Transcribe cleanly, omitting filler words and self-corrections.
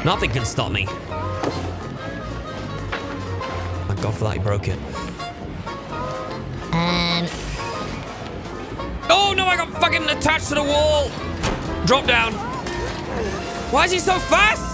Nothing can stop me. Thank God for that, he broke it. Oh no, I got fucking attached to the wall. Drop down. Why is he so fast?